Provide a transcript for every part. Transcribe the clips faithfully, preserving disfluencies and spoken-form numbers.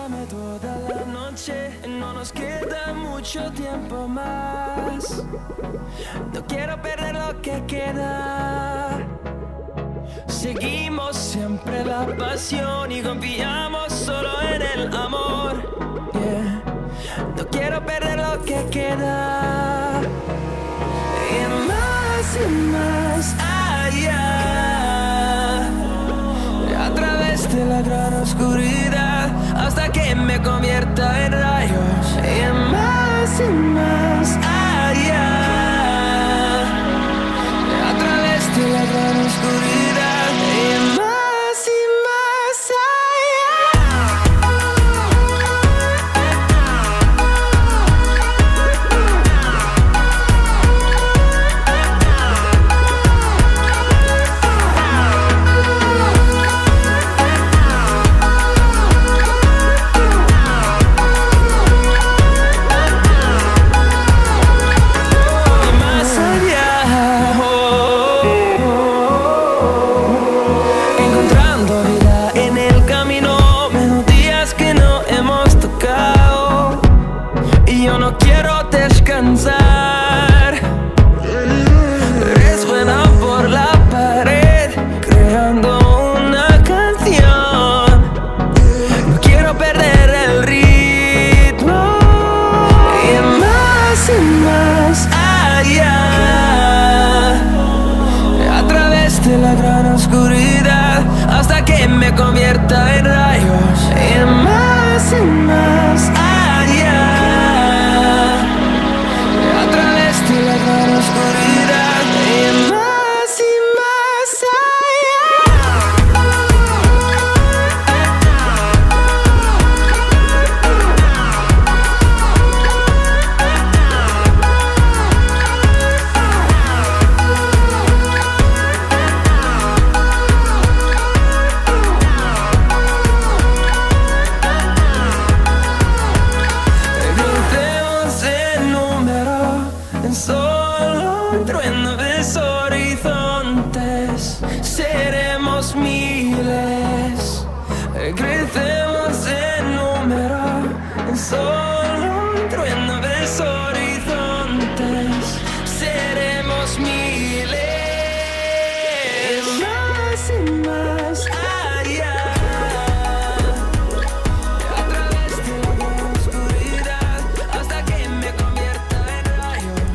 Abrázame toda la noche, no nos queda mucho tiempo más. No quiero perder lo que queda. Seguimos siempre la pasión y confiamos solo en el amor. Yeah. No quiero perder lo que queda. Y más y más allá, a través de la gran oscuridad, hasta que me convierta en rayos. Y más y más allá, a través de la gran oscuridad. Y más y más resuena por la pared, creando una canción. No quiero perder el ritmo. Y más y más allá, a través de la gran oscuridad, hasta que me convierta en rayos. Y más y más allá, a través de la gran oscuridad. Y más y más solo un trueno de horizontes, seremos miles, crecemos en número, en solo un trueno de horizontes, seremos miles, más y más allá, a través de la gran oscuridad, hasta que me convierta en rayos.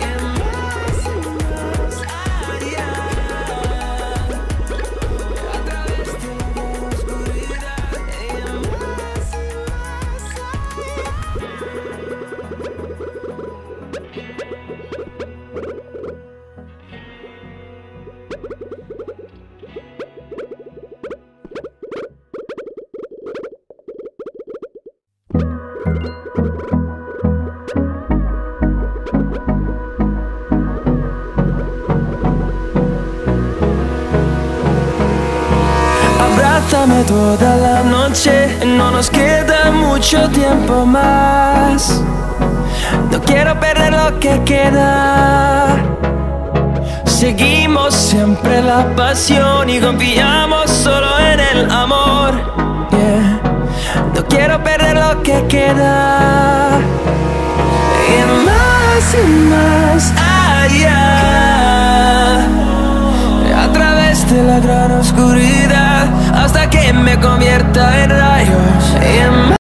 Abrázame toda la noche, no nos queda mucho tiempo más. No quiero perder lo que queda. Seguimos siempre la pasión y confiamos solo en el amor. Yeah. No quiero perder lo que queda. Y más y más allá, a través de la gran oscuridad, hasta que me convierta en rayos.